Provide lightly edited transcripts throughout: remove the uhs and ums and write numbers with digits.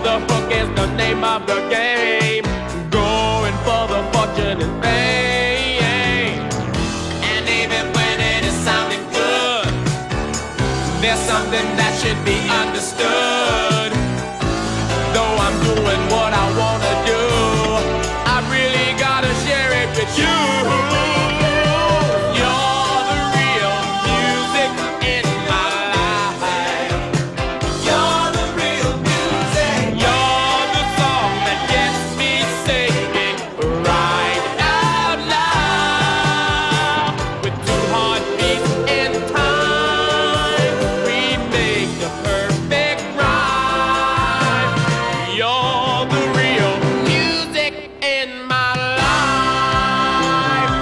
the hook is the name of the game. Going for the fortune and fame. And even when it is sounding good, there's something that should be understood. Though I'm doing what I wanna do, I really gotta share it with you. You're the real music in my life. You're the real music. You're the song that gets me singing right out loud. With two heartbeats in time, we make the perfect rhyme. You're the real music in my life.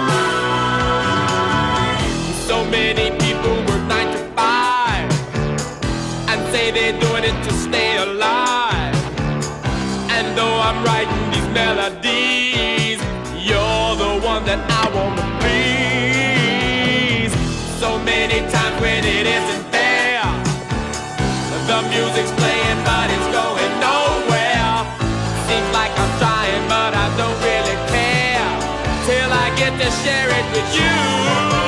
So many people work 9 to 5 and say they're doing it to stay alive. And though I'm writing these melodies, you're the one that I wanna please. So many times when it isn't there, the music's playing but it's going nowhere. Seems like I'm trying but I don't really care, till I get to share it with you.